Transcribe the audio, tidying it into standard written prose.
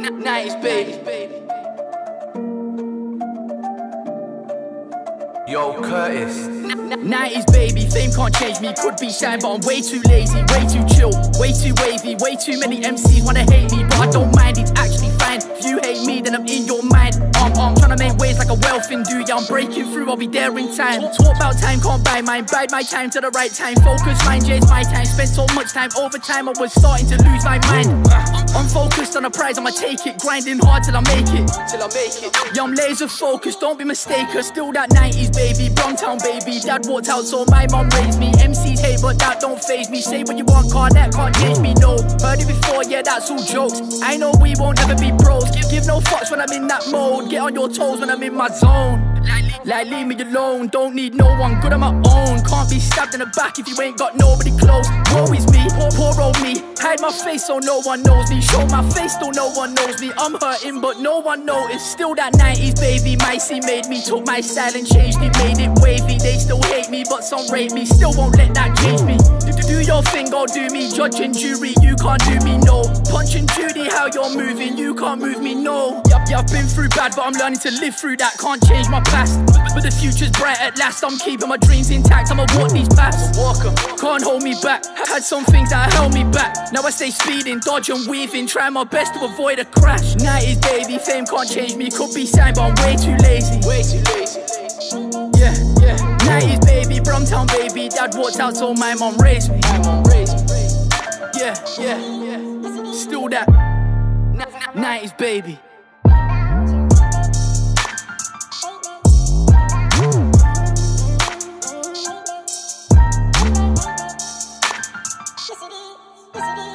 90s baby. Yo, Curtis. 90s baby, fame can't change me. Could be shine, but I'm way too lazy, way too chill, way too wavy. Way too many MCs wanna hate me, but I don't mind, it's actually fine. If you hate me, then I'm in your mind. I'm tryna make waves like a wealthy dude. Yeah, I'm breaking through, I'll be there in time. Talk about time, can't buy mine. Bide my time to the right time. Focus, mind, yeah, it's my time. Spent so much time, over time I was starting to lose my mind. I'm focused on a prize, I'ma take it. Grinding hard till I make it. Yeah, I'm laser focused, don't be mistaken. Still that 90s baby, Bromtown baby. Dad walked out so my mum raised me. MCs hate but that don't faze me. Say what you want, that can't change me, no. Heard it before, yeah, that's all jokes. I know we won't ever be pros. Give no fucks when I'm in that mode. Get on your toes when I'm in my zone. Like leave me alone, don't need no one, good on my own. Can't be stabbed in the back if you ain't got nobody close. Woe is me, poor old me. Hide my face so no one knows me. Show my face so no one knows me. I'm hurting but no one noticed. Still that 90s baby, my scene made me. Took my style and changed it, made it wavy. They still hate me but some rate me. Still won't let that change me. Do your thing, go do me. Judge and jury, you can't do me, no. Punch and Judy, how you're moving, you can't move me, no. Yeah, I've been through bad but I'm learning to live through that. Can't change my past, but the future's bright at last. I'm keeping my dreams intact, I'ma walk these paths. Can't hold me back, had some things that held me back. Now I stay speeding, dodge and weaving, trying my best to avoid a crash. 90s baby, fame can't change me. Could be signed but I'm way too lazy. Yeah, 90s baby, Bromtown baby. Dad walked out so my mum raised me. Yeah, still that 90s baby. Yes, it is.